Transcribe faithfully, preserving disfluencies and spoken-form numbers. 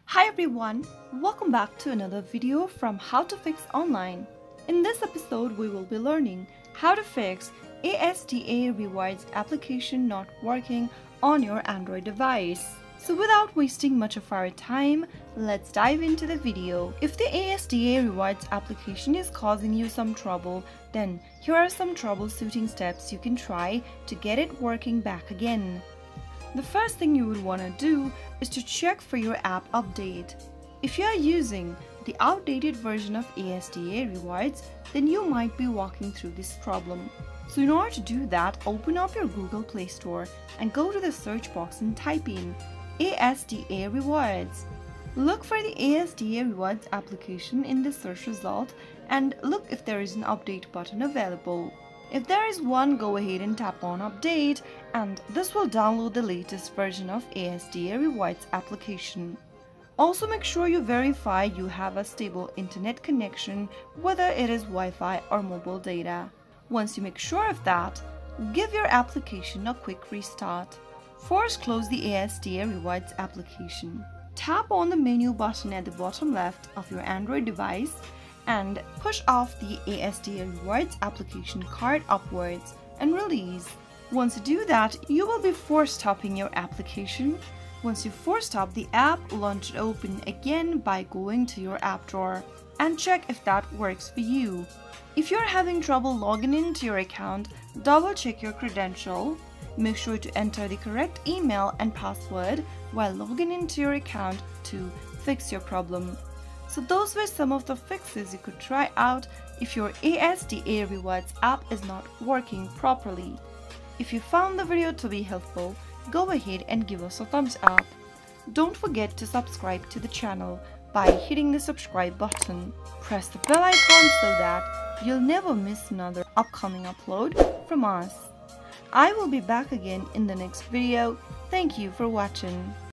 Hi everyone, welcome back to another video from How to Fix Online. In this episode, we will be learning how to fix A S D A Rewards application not working on your Android device. So without wasting much of our time, let's dive into the video. If the A S D A Rewards application is causing you some trouble, then here are some troubleshooting steps you can try to get it working back again. The first thing you would want to do is to check for your app update. If you are using the outdated version of A S D A Rewards, then you might be walking through this problem. So in order to do that, open up your Google Play Store and go to the search box and type in A S D A Rewards. Look for the A S D A Rewards application in the search result and look if there is an update button available. If there is one, go ahead and tap on Update, and this will download the latest version of A S D A Rewards application. Also make sure you verify you have a stable internet connection, whether it is Wi-Fi or mobile data. Once you make sure of that, give your application a quick restart. First, close the A S D A Rewards application. Tap on the menu button at the bottom left of your Android device and push off the A S D A Rewards application card upwards and release. Once you do that, you will be force stopping your application. Once you force stop the app, launch it open again by going to your app drawer and check if that works for you. If you're having trouble logging into your account, double check your credential. Make sure to enter the correct email and password while logging into your account to fix your problem. So those were some of the fixes you could try out if your A S D A Rewards app is not working properly. If you found the video to be helpful, go ahead and give us a thumbs up. Don't forget to subscribe to the channel by hitting the subscribe button. Press the bell icon so that you'll never miss another upcoming upload from us. I will be back again in the next video. Thank you for watching.